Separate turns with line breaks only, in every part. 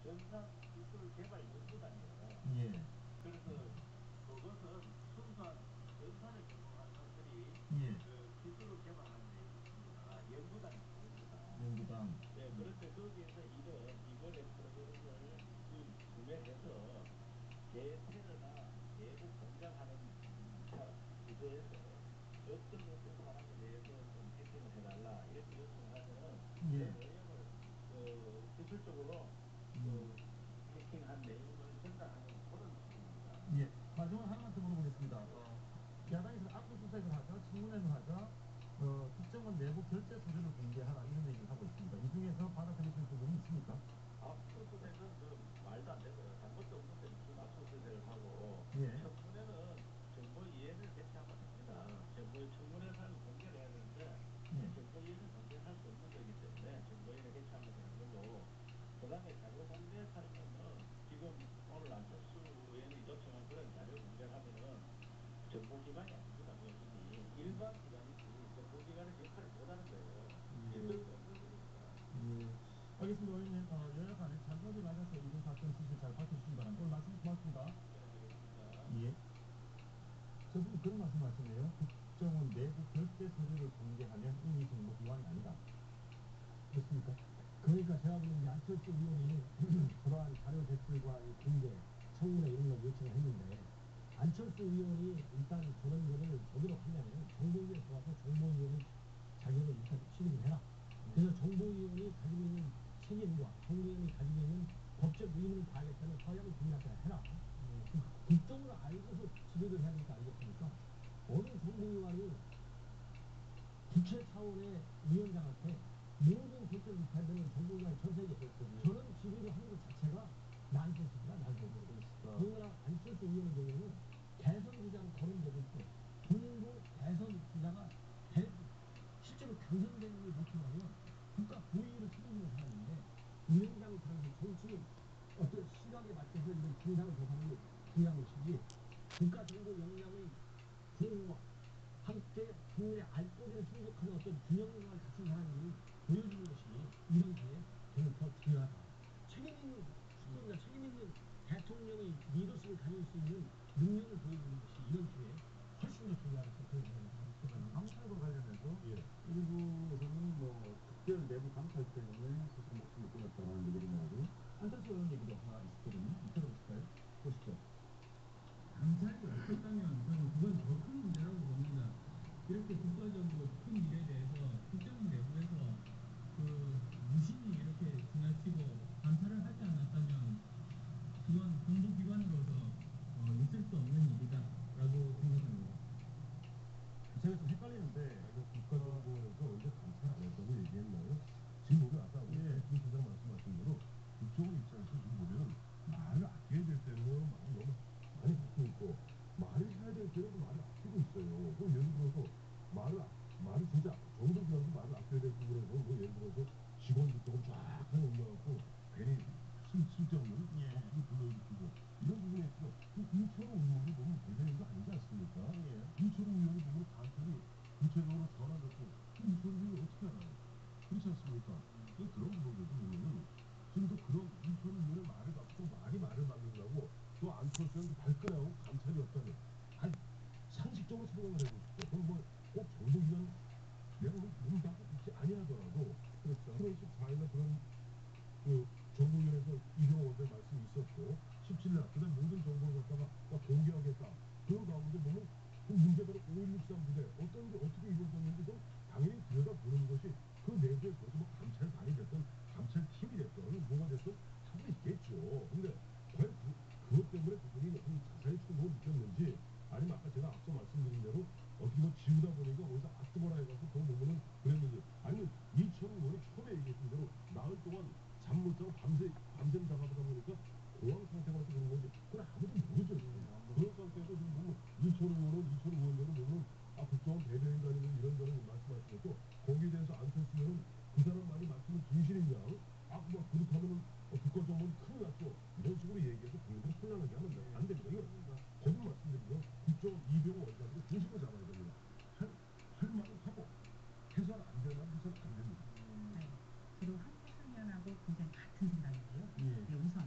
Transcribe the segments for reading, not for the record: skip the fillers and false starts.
전산기술개발연구단이에요.
예.
그래서 그것은 순수한 전산을 전공한 사람들이
예.
기술을 개발하는 데 있습니다. 연구단입니다. 연구단.
연구단.
네, 그런데 거기에서 이런 이번에 프로그램을 구매해서 개테러나 내부 공작하는 부서에서 어떤 사람에 대해서 좀 해킹을 해달라 이렇게 요청을 하면은 그
예.
내용을 기술적으로 해킹한 내용을 전달하는 그런 식입니다.
예. 마지막으로 하나만 더 물어보겠습니다. 야당에서 압수수색을 하자, 청문회를 하자, 국정원 내부 결제 서류를 공개하라 이런 얘기를 하고 있습니다. 이 중에서 받아들이실 부분이 있습니까?
압수수색은 말도 안 되고요. 단 것도 없는데 무슨 압수수색을 하고
예.
청문회는 정보위원회를 개최하면 됩니다. 청문회는 공개를 해야 되는데
예.
정보위원회는 공개를 할 수 없는 거기 때문에 정보위원회 개최하면 되는 거고 그 다음에 자료 공개 타임은 지금 오늘 안철수 의원이 요청한 그런 자료 공개를 하면은 정보기관이 아닙니다. 그것이 일반 기관이지 정보기관의 역할을 못하는 거예요.
예.
있을 수 없는 일입니다.
예. 알겠습니다. 의원님, 여야 간에 장갑이 맞아서 이런 사건 사실 잘 밝혀주시기 바랍니다. 오늘 말씀 고맙습니다.
네, 알겠습니다.
예. 저분이 그런 말씀을 하시네요. 국정원 내부 결제 서류를 공개하면 이미 정보 기관이 아니다. 그렇습니까?
그러니까 제가 보는 게 안철수 의원이 그러한 자료 제출과 공개, 청문회 이런 걸 요청을 했는데 안철수 의원이 일단 저런 거를 제대로 하려면 정보위에 들어와서 정보위원회 자격을 일단 취득을 해라. 그래서 정보위원이 가지고 있는 책임과 정보위원이 가지고 있는 법적 의무를 다하겠다는 서약을 공략해야 해라. 국정을 알고서 지도를 해야 되니까 알겠습니까? 어느 정보위원이 국회 차원의 위원장한테 모든 결정을 해야 되는 정보기관이 전 세계에 저런 지도를 하는 것 자체가 난센스입니다. 난센스. 더군다나 안철수 의원의 경우에는 대선 주자로 거론되고 있고 동부 대선 주자가 실제로 당선되는 걸 목표로 하면 국가 고위를 책임지는 사람인데 위원장을 통해서 정치 어떤 시각에 맞춰서 이런 진상을 조사하는 게 중요한 것이지 국가 정보 역량의 공과 함께 국민의 알 권리를 충족하는 어떤 균형을 갖춘 사람이 보여주는 것이 이런 시에 저는 더 중요하다. 책임 있는 수도입니다. 책임 있는 대통령의 리더십을 가질 수 있는 능력을 보여주는 것이 이런 기회에 훨씬 더 중요하다고 생각합니다.
감찰과 관련해서
예.
일부에서는 특별 내부 감찰 때문에 스스로 목숨을 끊었다는 얘기도 나오고요. 안철수 의원 얘기도 하나 있거든요. 들어보실까요? 보시죠.
감찰이 없었다면 저는 그건 더 큰 문제라고 봅니다. 이렇게 국가적으로 큰 일에 대해서 국정원 내부에서 무심히 이렇게 지나치고 감찰을 하지 않았다면 그건 정보기관으로서 있을 수 없는 일이다라고 생각합니다.
제가 좀 헷갈리는데
국가정보원에서 언제 감찰 안 했다고 얘기했나요? 지금 보면 아까 우리 김 소장 말씀하신 대로 국정원 입장에서 지금 보면은 말을 아껴야 될 때는 말을 너무 많이 갖고 있고 말을 해야 될 때는 말을 아끼고 있어요. 그럼 예를 들어서 말을 진짜 정보기관도 말을 아껴야 될 부분에서 예를 들어서 직원들 쪽을 쫙 하나 올려갖고 괜히 쓸데없는 목소리 불러일으키고 이런 부분에 있어서 이철호 의원이 너무 대변인 거 아니지 않습니까? 이철호 의원이 보면 간첩이 구체적으로 전화 잡고 이철호 의원이 어떻게 알아요? 그렇지 않습니까? 그런 부분들도 보면은 지금도 그런 이철호 의원의 말을 갖고 말을 막는다고 또 안철수는 발끈하고 감찰이 없다는 아니 상식적으로 생각을 해보십시오. 그럼 꼭 정보기관 내가 문 닫고 굳이 아니하더라도
그렇죠.
7월 14일날 그런 정보위원회에서 이병호 원장의 말씀이 있었고 17일 그다음 모든 정보를 갖다가 공개하겠다. 그런 가운데 보면 그 문제대로 5163 부대 어떤 게 어떻게 이루어졌는지 좀 당연히 들여다보는 것이 그 내부에 거기서 감찰반이 됐든 감찰팀이 됐든 뭐가 됐든 하고 있겠죠. 근데 과연 그것 때문에 그분이 한 자살의 충동을 느꼈는지 아니면 아까 제가 앞서 말씀드린 대로 어떻게 지우다 보니까 거기서 뜨거라 해갖고 그거 보면은 그랬는지 아니면 이철우 의원이 처음에 얘기했던 대로 나흘 동안 잠 못 자고 밤샘 작업하다 보니까 공황 상태가 와서 그런 건지 그건 아무도 모르죠. 그런 상태에서 지금 보면 이철우 의원대로 보면 국정원 대변인도 아니고 이런저런 말씀하시고 거기에 대해서 안철수 의원은 그 사람 많이 말씀을 중시는 양 그렇다면은 국가정보는 큰일 났어 이런 식으로 얘기해서 국민들을 혼란하게 하면 안 됩니다. 이건 거듭 말씀드리면 국정원 이병호 원장으로 중심을 잡아야 됩니다. 할 말은 하고 해서는 안 될 말은 해서는 안 됩니다.
네. 저도 한태승 의원하고 굉장히 같은 생각인데요.
예.
우선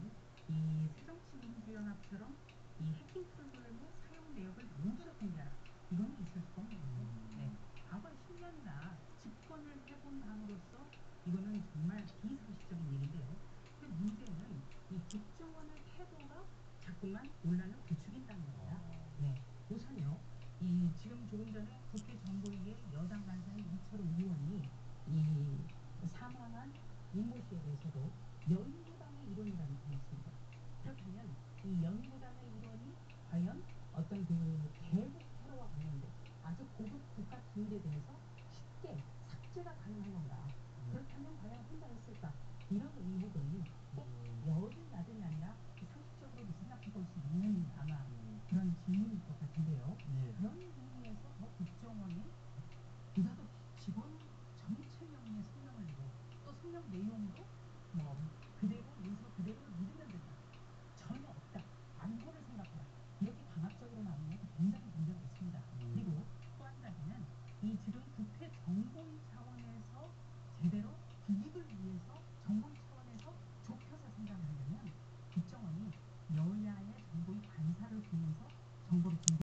비상식적인 얘기인데요. 근데 문제는 이 국정원의 태도가 자꾸만 논란을 부추긴다는 겁니다. 네, 우선요. 이 지금 조금 전에 국회 정보위의 여당 간사인 이철우 의원이 이 사망한 윤모 씨에 대해서도 연구당의 일원이라는 표현했습니다. 그렇다면 이 연구당의 일원이 과연 어떤 그 대북 테러와 관련된 아주 고급 국가 기밀에 대해서 쉽게 삭제가 가능한 건가? 그렇다면 과연 혼자 했을까? 이런 의혹은 꼭 여든 야든이 아니라 상식적으로도 생각해 볼 수 있는 아마 그런 질문일 것 같은데요.
예.
그런 의미에서 더 국정원이 보다도 직원 전체 명의의 성명을 내고 또 성명 내용도 뭐 그대로 문서 그대로를 믿으면 된다. 전혀 없다. 안보를 생각하라. 이렇게 강압적으로 나오는 것은 굉장히 문제가 있습니다. 그리고 또 한 가지는 이 지금 국회 정보위 차원에서 제대로 국익을 위해서 정보위 차원에서 좁혀서 생각을 하려면 국정원이 여야의 정보위 관사를 두면서 정보를 준비